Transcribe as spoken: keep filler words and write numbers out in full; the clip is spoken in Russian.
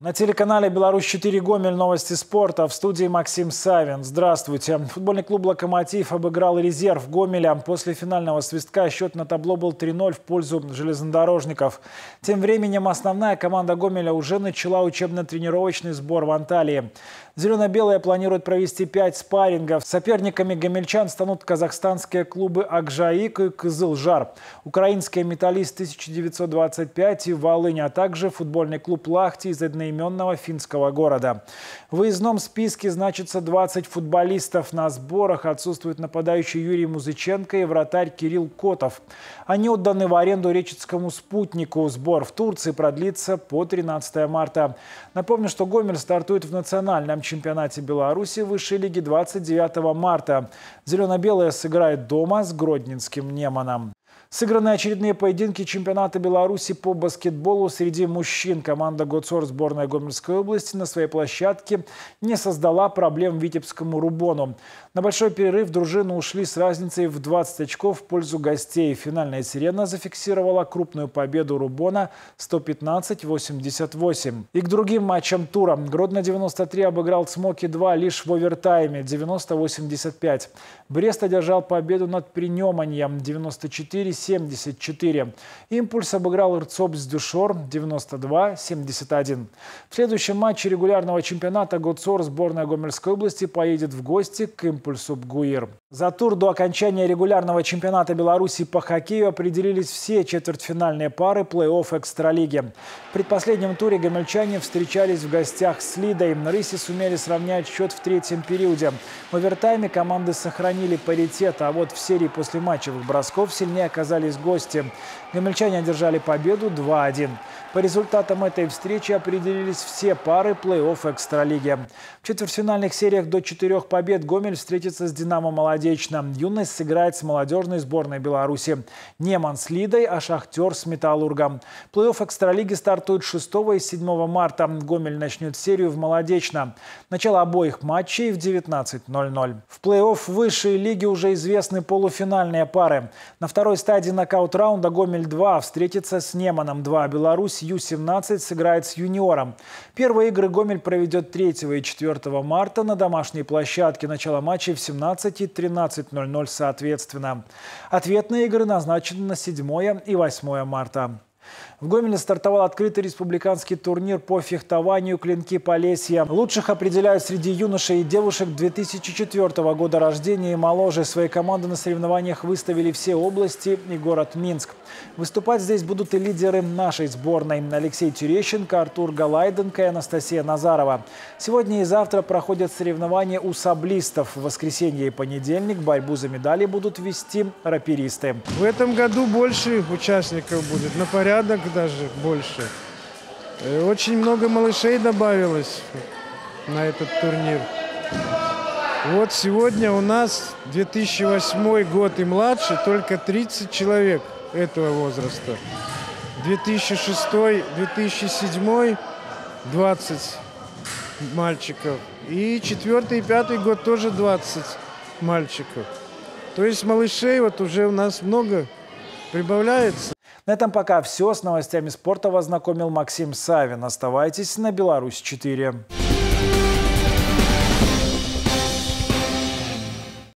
На телеканале «Беларусь четыре Гомель» новости спорта. В студии Максим Савин. Здравствуйте. Футбольный клуб «Локомотив» обыграл «Резерв» Гомеля. После финального свистка счет на табло был три ноль в пользу железнодорожников. Тем временем основная команда Гомеля уже начала учебно-тренировочный сбор в Анталии. Зелено-белые планируют провести пять спаррингов. Соперниками гомельчан станут казахстанские клубы «Акжаик» и «Кызылжар», украинские «Металлист» тысяча девятьсот двадцать пять и «Волынь», а также футбольный клуб «Лахти» из одноименного финского города. В выездном списке значится двадцать футболистов. На сборах отсутствует нападающий Юрий Музыченко и вратарь Кирилл Котов. Они отданы в аренду Речицкому «Спутнику». Сбор в Турции продлится по тринадцатое марта. Напомню, что Гомель стартует в национальном чемпионате Беларуси высшей лиги двадцать девятого марта. Зелено-белые сыграют дома с гродненским «Неманом». Сыграны очередные поединки чемпионата Беларуси по баскетболу среди мужчин. Команда «Гоцор» сборной Гомельской области на своей площадке не создала проблем витебскому «Рубону». На большой перерыв дружины ушли с разницей в двадцать очков в пользу гостей. Финальная сирена зафиксировала крупную победу «Рубона» сто пятнадцать — восемьдесят восемь. И к другим матчам тура. Гродно девяносто три обыграл «Цмоки-два» лишь в овертайме девяносто — восемьдесят пять. Брест одержал победу над Принеманьем девяносто четыре — семьдесят четыре. «Импульс» обыграл «Ирцобс-Дюшор» девяносто два — семьдесят один. В следующем матче регулярного чемпионата «Гоцор» сборная Гомельской области поедет в гости к «Импульсу» Бгуир. За тур до окончания регулярного чемпионата Беларуси по хоккею определились все четвертьфинальные пары плей-офф экстралиги. В предпоследнем туре гомельчане встречались в гостях с «Лидой». «Рыси» сумели сравнять счет в третьем периоде. В овертайме команды сохранили паритет, а вот в серии послематчевых бросков сильнее оказались гости. Гомельчане одержали победу два один. По результатам этой встречи определились все пары плей-офф экстралиги. В четвертьфинальных сериях до четырех побед Гомель встретится с «Динамо Молодечно». «Юность» сыграет с молодежной сборной Беларуси. «Неман» с «Лидой», а «Шахтер» с «Металлургом». Плей-офф экстралиги стартует шестого и седьмого марта. Гомель начнет серию в Молодечно. Начало обоих матчей в девятнадцать ноль ноль. В плей-офф высшей лиги уже известны полуфинальные пары. На второй стадии нокаут-раунда «Гомель-два» встретится с «Неманом-два». Беларусь Ю семнадцать сыграет с «Юниором». Первые игры Гомель проведет третьего и четвёртого марта на домашней площадке. Начало матчей в семнадцать и тринадцать ноль ноль соответственно. Ответные игры назначены на седьмое и восьмое марта. В Гомеле стартовал открытый республиканский турнир по фехтованию «Клинки Полесья». Лучших определяют среди юношей и девушек две тысячи четвёртого года рождения и моложе. Свои команды на соревнованиях выставили все области и город Минск. Выступать здесь будут и лидеры нашей сборной: Алексей Терещенко, Артур Галайденко и Анастасия Назарова. Сегодня и завтра проходят соревнования у саблистов. В воскресенье и понедельник борьбу за медали будут вести раперисты. В этом году больше участников будет, на порядок даже больше. Очень много малышей добавилось на этот турнир. Вот сегодня у нас две тысячи восьмой год и младше только тридцать человек этого возраста. две тысячи шестой — две тысячи седьмой двадцать мальчиков. И четвёртый и пятый год тоже двадцать мальчиков. То есть малышей вот уже у нас много прибавляется. На этом пока все. С новостями спорта вас знакомил Максим Савин. Оставайтесь на «Беларусь четыре».